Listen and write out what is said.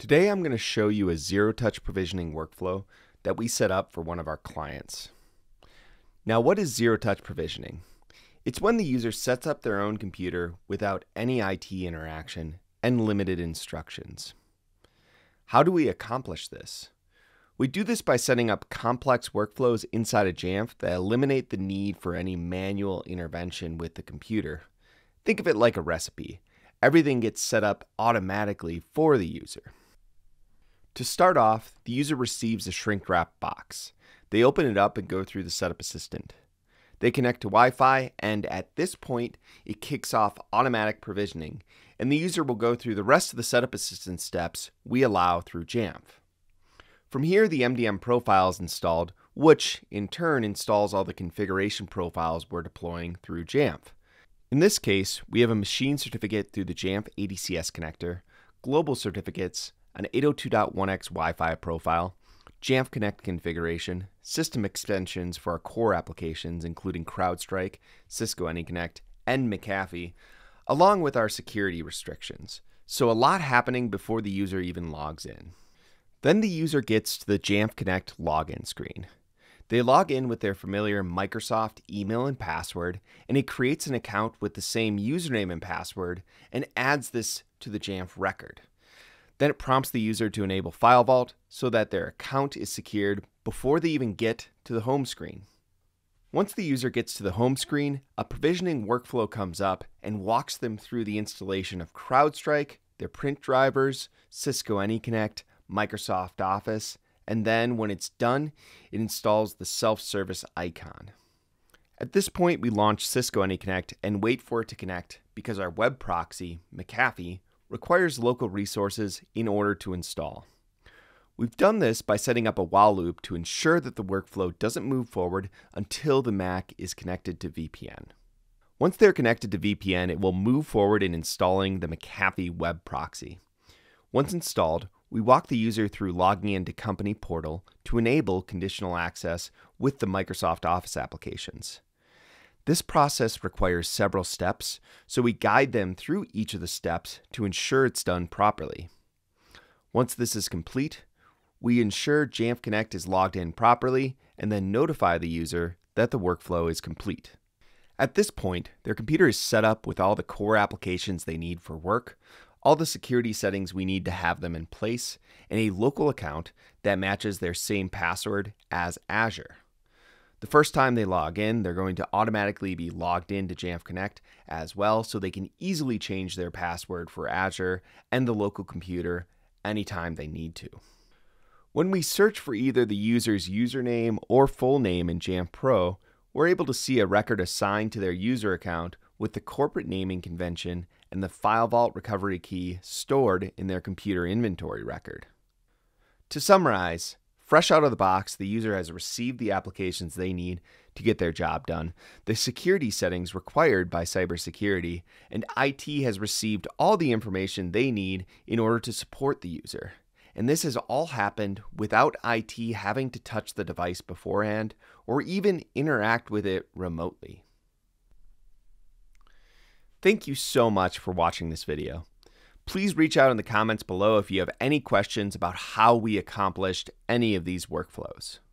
Today I'm going to show you a zero-touch provisioning workflow that we set up for one of our clients. Now, what is zero-touch provisioning? It's when the user sets up their own computer without any IT interaction and limited instructions. How do we accomplish this? We do this by setting up complex workflows inside of Jamf that eliminate the need for any manual intervention with the computer. Think of it like a recipe. Everything gets set up automatically for the user. To start off, the user receives a shrink-wrap box. They open it up and go through the Setup Assistant. They connect to Wi-Fi, and at this point, it kicks off automatic provisioning, and the user will go through the rest of the Setup Assistant steps we allow through Jamf. From here, the MDM profile is installed, which in turn installs all the configuration profiles we're deploying through Jamf. In this case, we have a machine certificate through the Jamf ADCS connector, global certificates, an 802.1x Wi-Fi profile, Jamf Connect configuration, system extensions for our core applications including CrowdStrike, Cisco AnyConnect, and McAfee, along with our security restrictions. So a lot happening before the user even logs in. Then the user gets to the Jamf Connect login screen. They log in with their familiar Microsoft email and password, and it creates an account with the same username and password and adds this to the Jamf record. Then it prompts the user to enable File Vault so that their account is secured before they even get to the home screen. Once the user gets to the home screen, a provisioning workflow comes up and walks them through the installation of CrowdStrike, their print drivers, Cisco AnyConnect, Microsoft Office, and then when it's done, it installs the self-service icon. At this point, we launch Cisco AnyConnect and wait for it to connect because our web proxy, McAfee, requires local resources in order to install. We've done this by setting up a while loop to ensure that the workflow doesn't move forward until the Mac is connected to VPN. Once they're connected to VPN, it will move forward in installing the McAfee web proxy. Once installed, we walk the user through logging into Company Portal to enable conditional access with the Microsoft Office applications. This process requires several steps, so we guide them through each of the steps to ensure it's done properly. Once this is complete, we ensure Jamf Connect is logged in properly and then notify the user that the workflow is complete. At this point, their computer is set up with all the core applications they need for work, all the security settings we need to have them in place, and a local account that matches their same password as Azure. The first time they log in, they're going to automatically be logged into Jamf Connect as well, so they can easily change their password for Azure and the local computer anytime they need to. When we search for either the user's username or full name in Jamf Pro, we're able to see a record assigned to their user account with the corporate naming convention and the File Vault recovery key stored in their computer inventory record. To summarize, fresh out of the box, the user has received the applications they need to get their job done, the security settings required by cybersecurity, and IT has received all the information they need in order to support the user. And this has all happened without IT having to touch the device beforehand or even interact with it remotely. Thank you so much for watching this video. Please reach out in the comments below if you have any questions about how we accomplished any of these workflows.